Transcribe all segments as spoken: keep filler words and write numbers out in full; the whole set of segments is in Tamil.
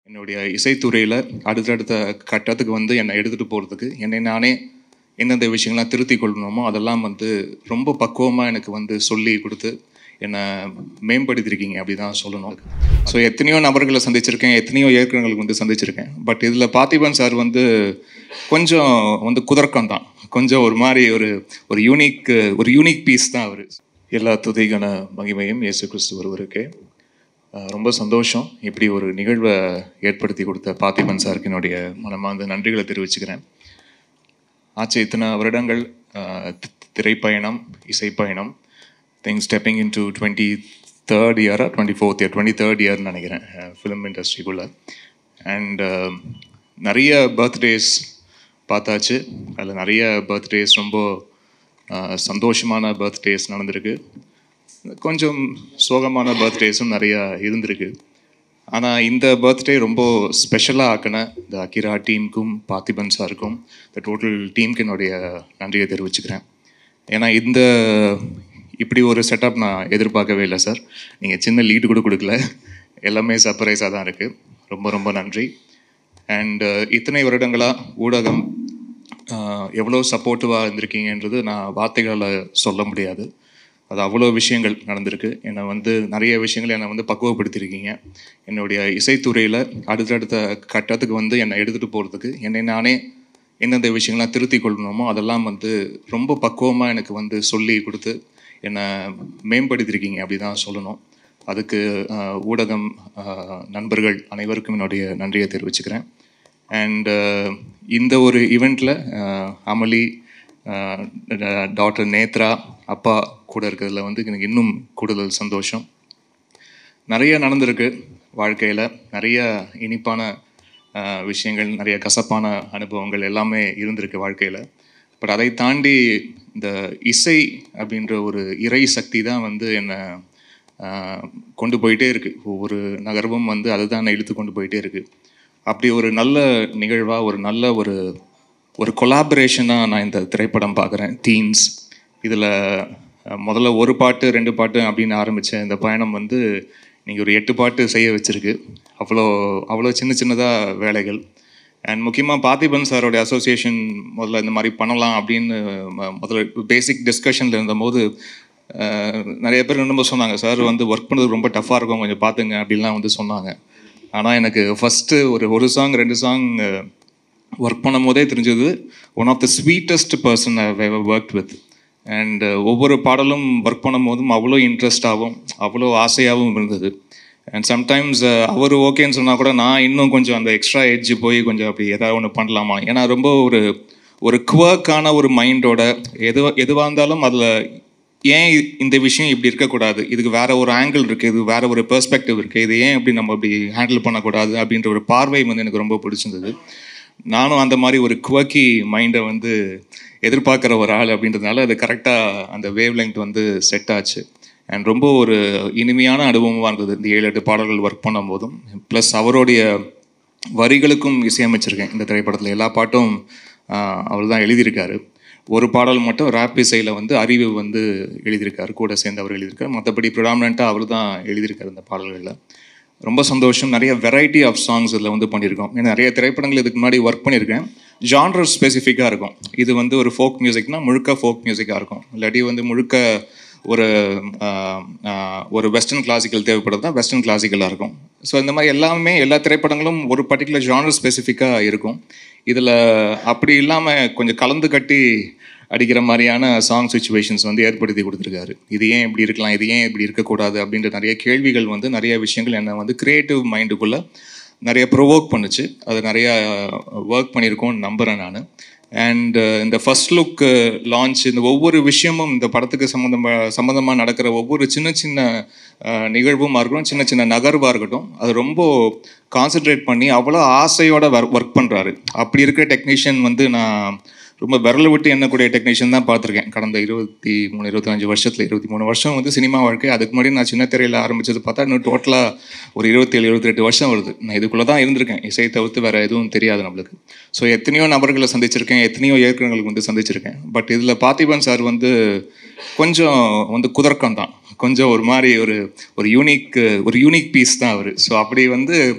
என்னுடைய இசைத்துறையில் அடுத்தடுத்த கட்டத்துக்கு வந்து என்னை எடுத்துகிட்டு போகிறதுக்கு என்னை நானே எந்தெந்த விஷயங்கள்லாம் திருத்தி கொள்ளணுமோ அதெல்லாம் வந்து ரொம்ப பக்குவமாக எனக்கு வந்து சொல்லி கொடுத்து என்னை மேம்படுத்திருக்கீங்க அப்படி தான் சொல்லணும். ஸோ எத்தனையோ நபர்களை சந்திச்சிருக்கேன், எத்தனையோ இயக்குநர்களுக்கு வந்து சந்திச்சிருக்கேன். பட் இதில் பார்த்திபன் சார் வந்து கொஞ்சம் வந்து குதர்க்கம் தான், கொஞ்சம் ஒரு மாதிரி ஒரு ஒரு யூனிக் ஒரு யூனிக் பீஸ் தான் அவர். எல்லா துதிக்கான மகிமையும் இயேசு கிறிஸ்து ஒருவருக்கே. ரொம்ப சந்தோஷம் இப்படி ஒரு நிகழ்வை ஏற்படுத்தி கொடுத்த பார்த்திபன் சாருக்கு என்னுடைய மனமார்ந்த நன்றிகளை தெரிவிச்சுக்கிறேன். ஆச்சு இத்தனை வருடங்கள் திரைப்பயணம், இசைப்பயணம், thing stepping into twenty third இயரா twenty fourth year twenty third இயர்னு நினைக்கிறேன் ஃபிலிம் இண்டஸ்ட்ரிக்குள்ளே. அண்ட் நிறைய பர்த்டேஸ் பார்த்தாச்சு. அதில் நிறைய பர்த்டேஸ் ரொம்ப சந்தோஷமான பர்த்டேஸ் நடந்திருக்கு, கொஞ்சம் சோகமான பர்த்டேஸும் நிறையா இருந்திருக்கு. ஆனால் இந்த பர்த்டே ரொம்ப ஸ்பெஷலாக ஆக்கின இந்த அகிரா டீமுக்கும் பார்த்திபன் சாருக்கும் இந்த டோட்டல் டீமுக்கு என்னுடைய நன்றியை தெரிவிச்சுக்கிறேன். ஏன்னா இந்த இப்படி ஒரு செட்டப் நான் எதிர்பார்க்கவே இல்லை சார். நீங்கள் சின்ன லீடு கூட கொடுக்கல, எல்லாமே சர்ப்ரைஸாக தான் இருக்குது. ரொம்ப ரொம்ப நன்றி. அண்டு இத்தனை வருடங்களாக ஊடகம் எவ்வளோ சப்போர்ட்டிவாக இருந்திருக்கீங்கன்றது நான் வார்த்தைகளால் சொல்ல முடியாது. அது அவ்வளோ விஷயங்கள் நடந்திருக்கு. என்னை வந்து நிறைய விஷயங்கள் என்னை வந்து பக்குவப்படுத்தியிருக்கீங்க. என்னுடைய இசைத்துறையில் அடுத்தடுத்த கட்டத்துக்கு வந்து என்னை எடுத்துகிட்டு போகிறதுக்கு என்னை நானே எந்தெந்த விஷயங்கள்லாம் திருத்தி கொள்ளணுமோ அதெல்லாம் வந்து ரொம்ப பக்குவமாக எனக்கு வந்து சொல்லி கொடுத்து என்னை மேம்படுத்தியிருக்கீங்க அப்படி தான் சொல்லணும். அதுக்கு ஊடகம் நண்பர்கள் அனைவருக்கும் என்னுடைய நன்றியை தெரிவிச்சுக்கிறேன். அண்டு இந்த ஒரு ஈவெண்ட்டில் அமளி, டாக்டர் நேத்ரா, அப்பா கூட இருக்கிறதுல வந்து எனக்கு இன்னும் கூடுதல் சந்தோஷம். நிறைய நடந்திருக்கு வாழ்க்கையில், நிறைய இனிப்பான விஷயங்கள், நிறைய கசப்பான அனுபவங்கள் எல்லாமே இருந்திருக்கு வாழ்க்கையில். பட் அதை தாண்டி இந்த இசை அப்படின்ற ஒரு இறை சக்தி தான் வந்து என்னை கொண்டு போயிட்டே இருக்குது. ஒவ்வொரு நகர்வும் வந்து அதுதான் என்னை இழுத்து கொண்டு போயிட்டே இருக்குது. அப்படி ஒரு நல்ல நிகழ்வாக, ஒரு நல்ல ஒரு ஒரு கொலாபரேஷனாக நான் இந்த திரைப்படம் பார்க்குறேன். டீன்ஸ் இதில் முதல்ல ஒரு பாட்டு ரெண்டு பாட்டு அப்படின்னு ஆரம்பித்த இந்த பயணம் வந்து நீங்கள் ஒரு எட்டு பாட்டு செய்ய வச்சுருக்கு. அவ்வளோ அவ்வளோ சின்ன சின்னதாக வேலைகள். அண்ட் முக்கியமாக பார்த்திபன் சாரோடைய அசோசியேஷன் முதல்ல இந்த மாதிரி பண்ணலாம் அப்படின்னு முதல்ல பேசிக் டிஸ்கஷனில் இருந்தபோது நிறைய பேர் இன்னும் சொன்னாங்க, சார் வந்து ஒர்க் பண்ணுறது ரொம்ப டஃப்பாக இருக்கும், கொஞ்சம் பார்த்துங்க அப்படின்லாம் வந்து சொன்னாங்க. ஆனால் எனக்கு ஃபஸ்ட்டு ஒரு ஒரு சாங் ரெண்டு சாங் ஒர்க் பண்ணும் போதே தெரிஞ்சது one of the sweetest person I have worked with. And ஒவ்வொரு பாடலும் ஒர்க் பண்ணும் போதும் அவ்வளோ இன்ட்ரெஸ்டாகவும் அவ்வளோ ஆசையாகவும் இருந்தது. அண்ட் சம்டைம்ஸ் அவர் ஓகேன்னு சொன்னால் கூட நான் இன்னும் கொஞ்சம் அந்த எக்ஸ்ட்ரா எட்ஜு போய் கொஞ்சம் அப்படி எதாவது ஒன்று பண்ணலாமா, ஏன்னா ரொம்ப ஒரு ஒரு குவர்க்கான ஒரு மைண்டோட எது எதுவாக இருந்தாலும் அதில் ஏன் இந்த விஷயம் இப்படி இருக்கக்கூடாது, இதுக்கு வேறு ஒரு ஆங்கிள் இருக்குது, இது வேறு ஒரு பெர்ஸ்பெக்டிவ் இருக்குது, இது ஏன் இப்படி நம்ம அப்படி ஹேண்டில் பண்ணக்கூடாது அப்படின்ற ஒரு பார்வை வந்து எனக்கு ரொம்ப பிடிச்சிருந்தது. நானும் அந்த மாதிரி ஒரு குவர்க்கி மைண்டை வந்து எதிர்பார்க்குற ஒரு ஆள் அப்படின்றதுனால அது கரெக்டாக அந்த வேவ் லெங்த் வந்து செட் ஆச்சு. அண்ட் ரொம்ப ஒரு இனிமையான அனுபவமாக இருந்தது இந்த ஏழு எட்டு பாடல்கள் ஒர்க் பண்ணும் போதும். ப்ளஸ் அவருடைய வரிகளுக்கும் இசையமைச்சிருக்கேன் இந்த திரைப்படத்தில். எல்லா பாட்டும் அவர் தான் எழுதியிருக்காரு. ஒரு பாடல் மட்டும் ராப் இசையில் வந்து அறிவு வந்து எழுதியிருக்காரு, கூட சேர்ந்து அவர் எழுதியிருக்காரு. மற்றபடி ப்ரிடாமினண்ட்டாக அவர் தான் எழுதியிருக்காரு இந்த பாடல்களில். ரொம்ப சந்தோஷம். நிறைய வெரைட்டி ஆஃப் சாங்ஸ் இதில் வந்து பண்ணியிருக்கோம். ஏன்னா நிறைய திரைப்படங்கள் இதுக்கு முன்னாடி ஒர்க் பண்ணியிருக்கேன். ஜான்ரர் ஸ்பெசிஃபிக்காக இருக்கும். இது வந்து ஒரு ஃபோக் மியூசிக்னால் முழுக்க ஃபோக் மியூசிக்காக இருக்கும், இல்லாட்டி வந்து முழுக்க ஒரு ஒரு வெஸ்டர்ன் கிளாசிக்கல் தேவைப்படுறது தான் வெஸ்டர்ன் கிளாசிக்கலாக இருக்கும். ஸோ இந்த மாதிரி எல்லாமே எல்லா திரைப்படங்களும் ஒரு பர்டிகுலர் ஜானர் ஸ்பெசிஃபிக்காக இருக்கும். இதில் அப்படி இல்லாமல் கொஞ்சம் கலந்து கட்டி அடிக்கிற மாதிரியான சாங் சுச்சுவேஷன்ஸ் வந்து ஏற்படுத்தி கொடுத்துருக்காரு. இது ஏன் இப்படி இருக்கலாம், இது ஏன் இப்படி இருக்கக்கூடாது அப்படின்ற நிறைய கேள்விகள் வந்து நிறைய விஷயங்கள் என்னை வந்து க்ரியேட்டிவ் மைண்டுக்குள்ளே நிறைய ப்ரொவோக் பண்ணுச்சு. அது நிறையா ஒர்க் பண்ணியிருக்கோன்னு நம்புகிறேன் நான். அண்ட் இந்த ஃபஸ்ட் லுக் லான்ச், இந்த ஒவ்வொரு விஷயமும் இந்த படத்துக்கு சம்மந்தமாக சம்மந்தமாக நடக்கிற ஒவ்வொரு சின்ன சின்ன நிகழ்வுமாக இருக்கட்டும், சின்ன சின்ன நகர்வாக இருக்கட்டும், அது ரொம்ப கான்சென்ட்ரேட் பண்ணி அவ்வளோ ஆசையோடு ஒர்க் பண்ணுறாரு. அப்படி இருக்கிற டெக்னீஷியன் வந்து நான் ரொம்ப விரல் விட்டு எண்ணக்கூடிய டெக்னீஷியன் தான் பார்த்துருக்கேன் கடந்த இருபத்தி மூணு இருபத்தஞ்சு வருஷத்தில். இருபத்தி மூணு வருஷம் வந்து சினிமா வாழ்க்கை. அதுக்கு முன்னாடி நான் சின்ன திரையில் ஆரம்பித்தது பார்த்தா இன்னும் டோட்டலாக ஒரு இருபத்தேழு இருபத்தெட்டு வருஷம் வருது. நான் இதுக்குள்ளே தான் இருந்திருக்கேன், இசையை தவிர்த்து வேறு எதுவும் தெரியாது நம்மளுக்கு. ஸோ எத்தனையோ நபர்களை சந்திச்சிருக்கேன், எத்தனையோ இயக்குநர்களுக்கு வந்து சந்திச்சிருக்கேன். பட் இதில் பார்த்திபன் சார் வந்து கொஞ்சம் வந்து குதர்க்கம் தான், கொஞ்சம் ஒரு மாதிரி ஒரு ஒரு யூனிக் ஒரு யூனிக் பீஸ் தான் அவர். ஸோ அப்படி வந்து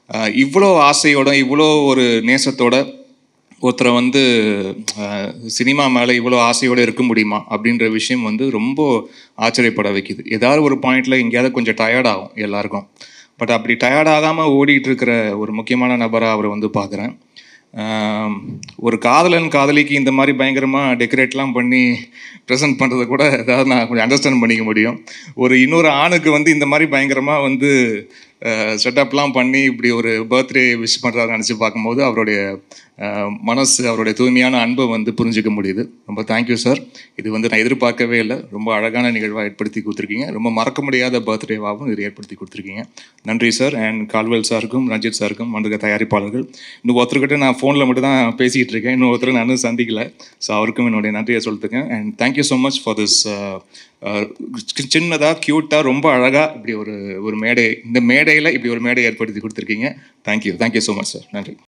இவ்வளோ ஆசையோட இவ்வளோ ஒரு நேசத்தோட ஒருத்தரை வந்து சினிமா மேலே இவ்வளோ ஆசையோடு இருக்க முடியுமா அப்படின்ற விஷயம் வந்து ரொம்ப ஆச்சரியப்பட வைக்குது. ஏதாவது ஒரு பாயிண்டில் எங்கேயாவது கொஞ்சம் டயர்ட் ஆகும் எல்லாருக்கும். பட் அப்படி டயர்ட் ஆகாமல் ஓடிட்டு இருக்கிற ஒரு முக்கியமான நபராக அவரை வந்து பார்க்குறேன். ஒரு காதலன் காதலிக்கு இந்த மாதிரி பயங்கரமாக டெக்கரேட்லாம் பண்ணி ப்ரெசென்ட் பண்ணுறதை கூட ஏதாவது நான் கொஞ்சம் அண்டர்ஸ்டாண்ட் பண்ணிக்க முடியும். ஒரு இன்னொரு ஆணுக்கு வந்து இந்த மாதிரி பயங்கரமாக வந்து செட்டப்லாம் பண்ணி இப்படி ஒரு பர்த்டே விஷ் பண்ணுறாரு நினச்சி பார்க்கும்போது அவருடைய மனசு, அவருடைய தூய்மையான அன்பை வந்து புரிஞ்சிக்க முடியுது. ரொம்ப தேங்க்யூ சார். இது வந்து நான் எதிர்பார்க்கவே இல்லை. ரொம்ப அழகான நிகழ்வாக ஏற்படுத்தி கொடுத்துருக்கீங்க. ரொம்ப மறக்க முடியாத பர்த்டேவாகவும் இது ஏற்படுத்தி கொடுத்துருக்கீங்க. நன்றி சார். அண்ட் கால்வெல் சாருக்கும் ரஞ்சித் சாருக்கும் வந்திருக்க தயாரிப்பாளர்கள். இன்னும் ஒருத்தர்கிட்ட நான் ஃபோனில் மட்டும் தான் பேசிகிட்டு இருக்கேன். இன்னும் ஒருத்தர் நான் சந்திக்கலை. ஸோ அவருக்கும் என்னுடைய நன்றியை சொல்லிட்டுருக்கேன். And thank you so much for this சின்னதாக க்யூட்டாக ரொம்ப அழகாக இப்படி ஒரு ஒரு மேடை, இந்த மேடையில் இப்படி ஒரு மேடை ஏற்படுத்தி கொடுத்துருக்கீங்க. Thank you thank you so much sir. நன்றி.